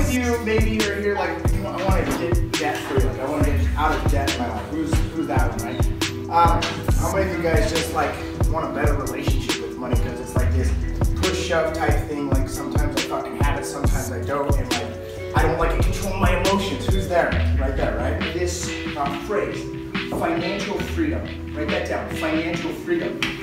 of you maybe are here like, I want to get debt free, like I want to get out of debt in my life. Who's that one, right? How many of you guys just like want a better relationship with money because it's like this push-shove type thing, like sometimes I fucking have it, sometimes I don't, and like I don't like to control my emotions. Who's there? Right there, right? This phrase, financial freedom, write that down, financial freedom.